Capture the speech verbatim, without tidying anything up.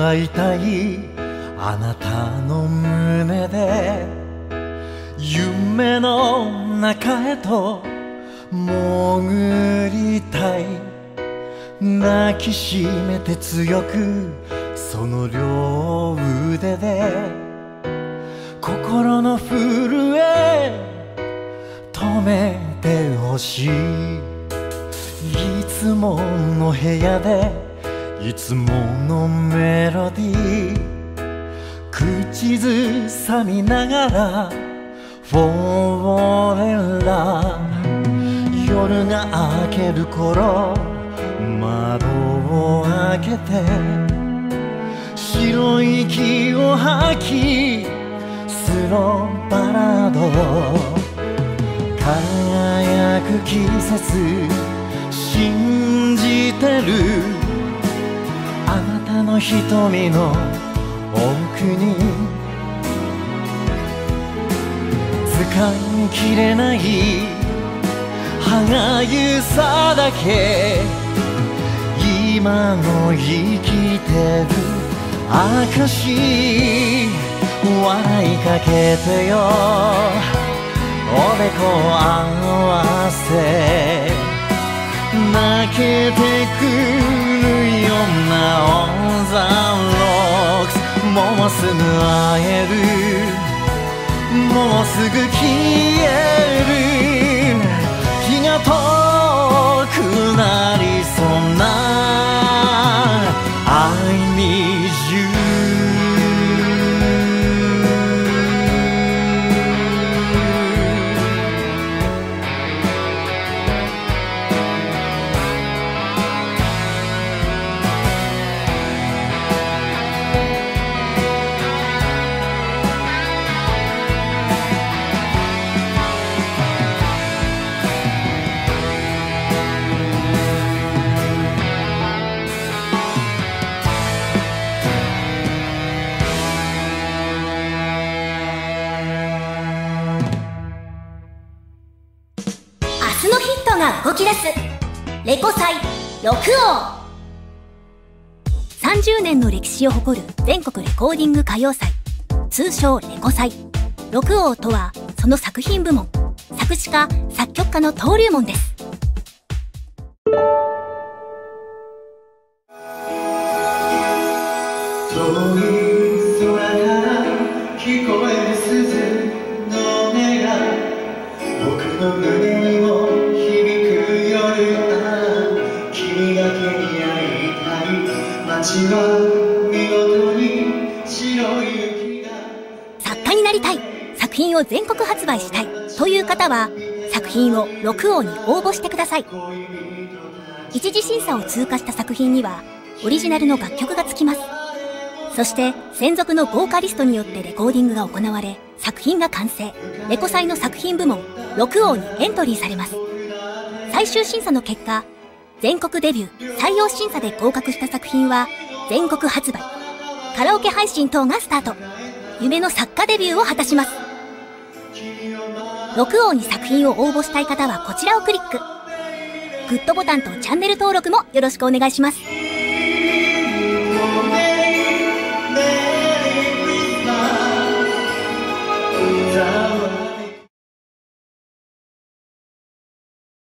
会いたいあなたの胸で夢の中へと潜りたい。抱きしめて強くその両腕で心の震え止めてほしい。いつもの部屋でいつものメロディー口ずさみながらフォーレラ夜が明ける頃窓を開けて白い息を吐きスローバラード輝く季節信じてるあなたの瞳の奥に掴みきれない歯がゆさだけ今の生きてる証笑いかけてよおでこ合わせ泣けてくるようなオンザロックスもうすぐ会えるもうすぐ消える気が遠くなりそうな I need you 動き出すレコ祭六王。さんじゅうねんの歴史を誇る全国レコーディング歌謡祭、通称レコ祭。六王とはその作品部門、作詞家作曲家の登竜門です。 遠い空から聞こえる鈴の音が僕の胸にも君が手に会いたい街は見事に白い雪が。 作家になりたい、作品を全国発売したいという方は作品を六王に応募してください。一次審査を通過した作品にはオリジナルの楽曲がつきます。そして専属のボーカリストによってレコーディングが行われ作品が完成。レコ祭の作品部門六王にエントリーされます。最終審査の結果、全国デビュー採用審査で合格した作品は全国発売、カラオケ配信等がスタート。夢の作家デビューを果たします。六王に作品を応募したい方はこちらをクリック。グッドボタンとチャンネル登録もよろしくお願いします。